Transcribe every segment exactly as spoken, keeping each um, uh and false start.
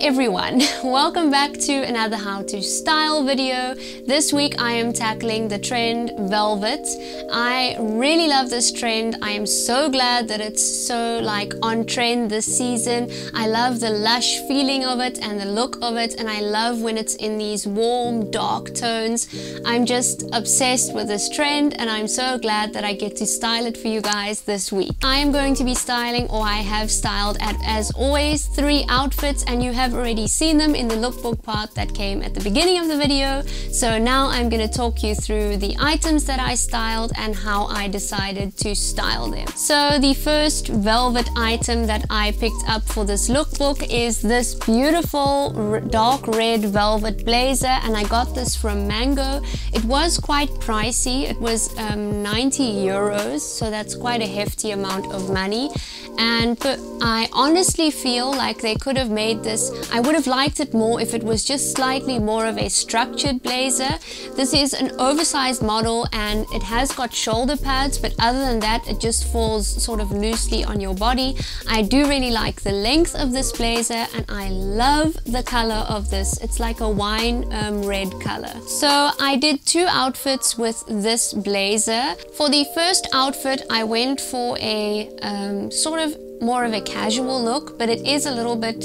everyone, welcome back to another how to style video. This week I am tackling the trend velvet. I really love this trend. I am so glad that it's so like on trend this season. I love the lush feeling of it and the look of it, and I love when it's in these warm dark tones. I'm just obsessed with this trend and I'm so glad that I get to style it for you guys this week. I am going to be styling, or I have styled at, as always, three outfits, and you have already seen them in the lookbook part that came at the beginning of the video. So now I'm going to talk you through the items that I styled and how I decided to style them. So the first velvet item that I picked up for this lookbook is this beautiful dark red velvet blazer, and I got this from Mango. It was quite pricey. It was um, ninety euros, so that's quite a hefty amount of money. And but I honestly feel like they could have made this, I would have liked it more if it was just slightly more of a structured blazer. This is an oversized model and it has got shoulder pads, but other than that it just falls sort of loosely on your body. I do really like the length of this blazer and I love the color of this. It's like a wine um, red color. So I did two outfits with this blazer. For the first outfit I went for a um, sort of more of a casual look, but it is a little bit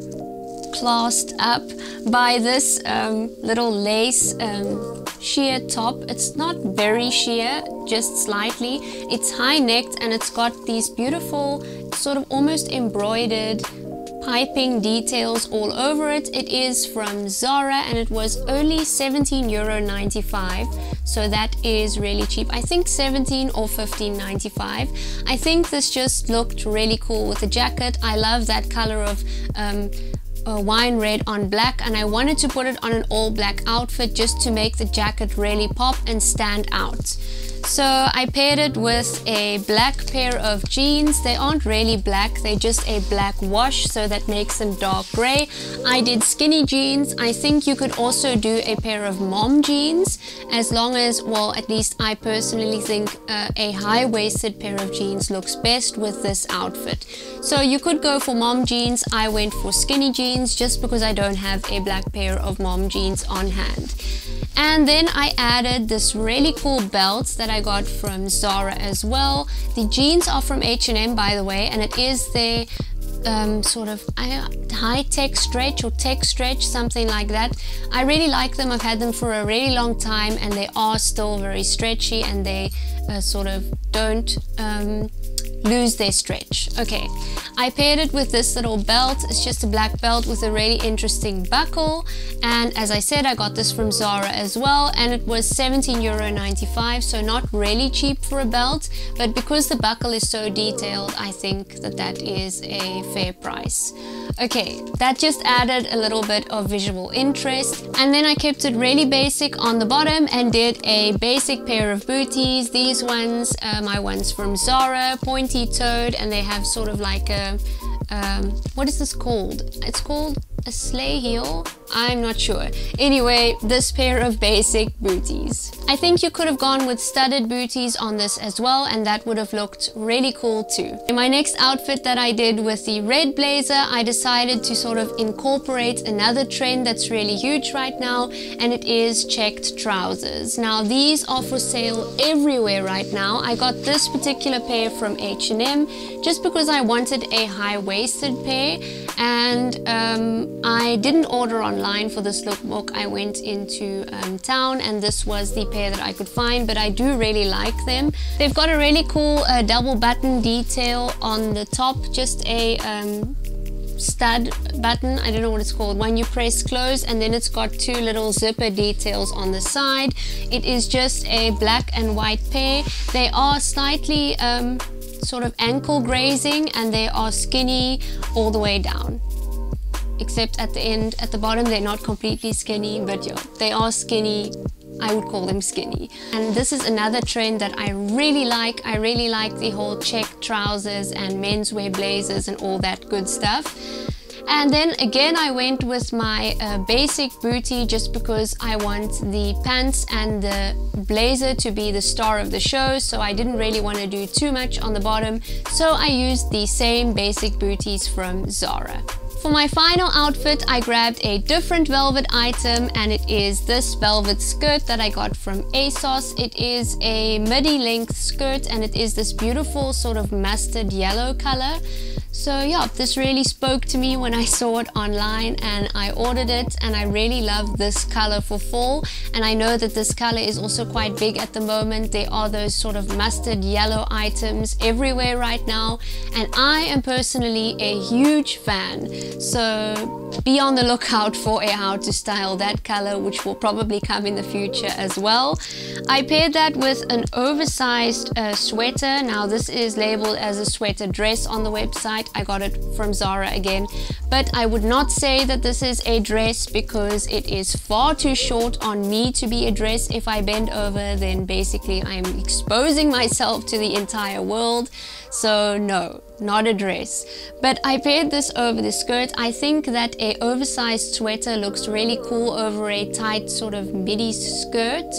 classed up by this um, little lace um, sheer top. It's not very sheer, just slightly. It's high necked and it's got these beautiful sort of almost embroidered piping details all over it. It is from Zara and it was only seventeen euro ninety-five, so that is really cheap. I think seventeen or fifteen ninety-five. I think this just looked really cool with the jacket. I love that color of um, uh, wine red on black, and I wanted to put it on an all black outfit just to make the jacket really pop and stand out. So I paired it with a black pair of jeans. They aren't really black, they're just a black wash, so that makes them dark gray. I did skinny jeans. I think you could also do a pair of mom jeans, as long as, well, at least I personally think uh, a high-waisted pair of jeans looks best with this outfit. So you could go for mom jeans. I went for skinny jeans just because I don't have a black pair of mom jeans on hand. And then I added this really cool belt that I got from Zara as well. The jeans are from H and M, by the way, and it is their um, sort of uh, high-tech stretch or tech stretch, something like that. I really like them. I've had them for a really long time and they are still very stretchy, and they uh, sort of don't um, lose their stretch. Okay, I paired it with this little belt. It's just a black belt with a really interesting buckle, and as I said, I got this from Zara as well, and it was seventeen euro ninety-five, so not really cheap for a belt, but because the buckle is so detailed, I think that that is a fair price. Okay, that just added a little bit of visual interest, and then I kept it really basic on the bottom and did a basic pair of booties. These ones, uh, my ones from Zara, pointy-toed, and they have sort of like a um, what is this called? It's called a sleigh heel? I'm not sure. Anyway, this pair of basic booties. I think you could have gone with studded booties on this as well, and that would have looked really cool too. In my next outfit that I did with the red blazer, I decided to sort of incorporate another trend that's really huge right now, and it is checked trousers. Now these are for sale everywhere right now. I got this particular pair from H and M just because I wanted a high-waisted pair, and um, I didn't order online for this lookbook. I went into um, town and this was the pair that I could find, but I do really like them. They've got a really cool uh, double button detail on the top, just a um, stud button, I don't know what it's called, when you press close, and then it's got two little zipper details on the side. It is just a black and white pair. They are slightly um, sort of ankle grazing, and they are skinny all the way down, except at the end, at the bottom, they're not completely skinny, but yeah, they are skinny. I would call them skinny. And this is another trend that I really like. I really like the whole check trousers and menswear blazers and all that good stuff. And then again, I went with my uh, basic bootie just because I want the pants and the blazer to be the star of the show, so I didn't really want to do too much on the bottom, so I used the same basic booties from Zara. For my final outfit, I grabbed a different velvet item, and it is this velvet skirt that I got from ASOS. It is a midi length skirt, and it is this beautiful sort of mustard yellow color. So yeah, this really spoke to me when I saw it online, and I ordered it, and I really love this color for fall. And I know that this color is also quite big at the moment. There are those sort of mustard yellow items everywhere right now, and I am personally a huge fan. So be on the lookout for a How to Style that color, which will probably come in the future as well. I paired that with an oversized uh, sweater. Now this is labeled as a sweater dress on the website. I got it from Zara again, but I would not say that this is a dress because it is far too short on me to be a dress. If I bend over, then basically I'm exposing myself to the entire world. So no, not a dress. But I paired this over the skirt. I think that a oversized sweater looks really cool over a tight sort of midi skirt.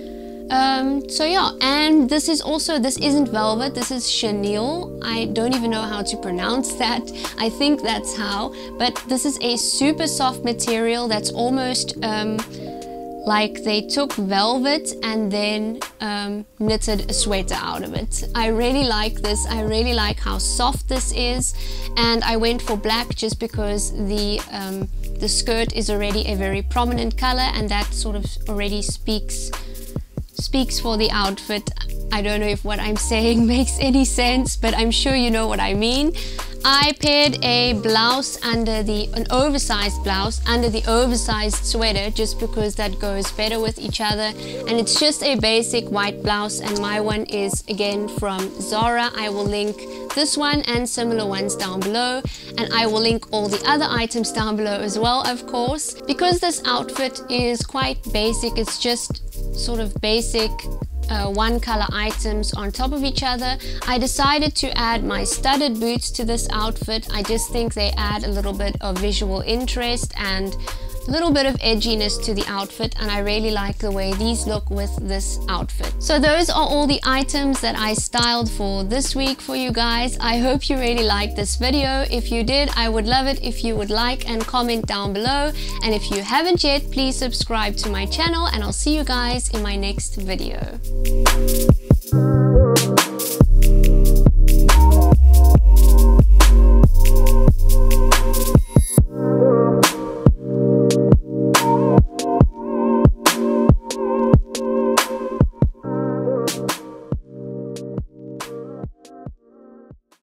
Um, so yeah, and this is also, this isn't velvet, this is chenille. I don't even know how to pronounce that. I think that's how, but this is a super soft material that's almost um, like they took velvet and then um, knitted a sweater out of it. I really like this. I really like how soft this is, and I went for black just because the um, the skirt is already a very prominent color, and that sort of already speaks speaks for the outfit. I don't know if what I'm saying makes any sense, but I'm sure you know what I mean. I paired a blouse under the, an oversized blouse under the oversized sweater just because that goes better with each other, and it's just a basic white blouse, and my one is again from Zara. I will link this one and similar ones down below, and I will link all the other items down below as well, of course. Because this outfit is quite basic, it's just sort of basic Uh, one color items on top of each other, I decided to add my studded boots to this outfit. I just think they add a little bit of visual interest and a little bit of edginess to the outfit, and I really like the way these look with this outfit. So those are all the items that I styled for this week for you guys. I hope you really liked this video. If you did, I would love it if you would like and comment down below, and if you haven't yet, please subscribe to my channel, and I'll see you guys in my next video.